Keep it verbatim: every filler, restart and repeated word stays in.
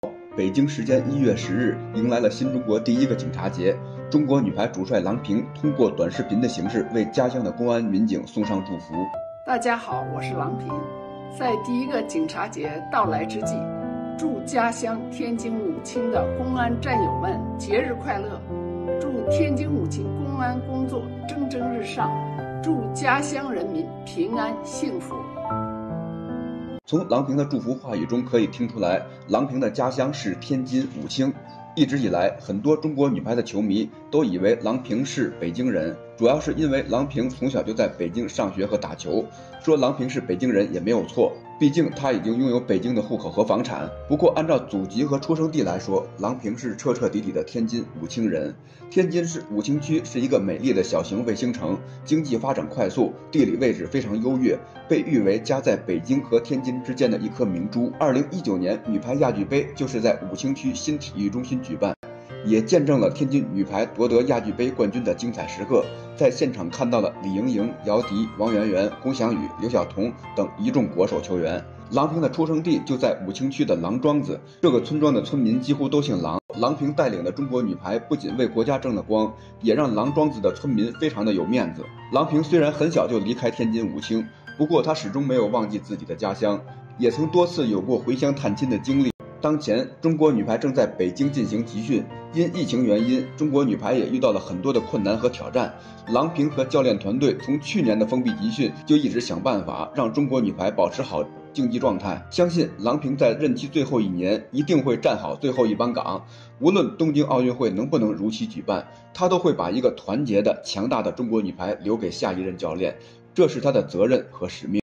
北京时间一月十日，迎来了新中国第一个警察节。中国女排主帅郎平通过短视频的形式为家乡的公安民警送上祝福。 大家好，我是郎平。在第一个警察节到来之际，祝家乡天津母亲的公安战友们节日快乐，祝天津母亲公安工作蒸蒸日上，祝家乡人民平安幸福。 从郎平的祝福话语中可以听出来，郎平的家乡是天津武清。一直以来，很多中国女排的球迷都以为郎平是北京人，主要是因为郎平从小就在北京上学和打球。说郎平是北京人也没有错，毕竟她已经拥有北京的户口和房产。不过按照祖籍和出生地来说，郎平是彻彻底底的天津武清人。天津市武清区是一个美丽的小型卫星城，经济发展快速，地理位置非常优越，被誉为夹在北京和天津之间的一颗明珠。二零一九年女排亚俱杯就是在武清区新体育中心举办，也见证了天津女排夺得亚俱杯冠军的精彩时刻。在现场看到了李盈莹、姚迪、王媛媛、龚翔宇、刘晓彤等一众国手球员。郎平的出生地就在武清区的郎庄子，这个村庄的村民几乎都姓郎。郎平带领的中国女排不仅为国家争了光，也让郎庄子的村民非常的有面子。郎平虽然很小就离开天津武清，不过她始终没有忘记自己的家乡，也曾多次有过回乡探亲的经历。当前，中国女排正在北京进行集训，因疫情原因，中国女排也遇到了很多的困难和挑战。郎平和教练团队从去年的封闭集训就一直想办法让中国女排保持好竞技状态。相信郎平在任期最后一年一定会站好最后一班岗，无论东京奥运会能不能如期举办，她都会把一个团结的、强大的中国女排留给下一任教练，这是她的责任和使命。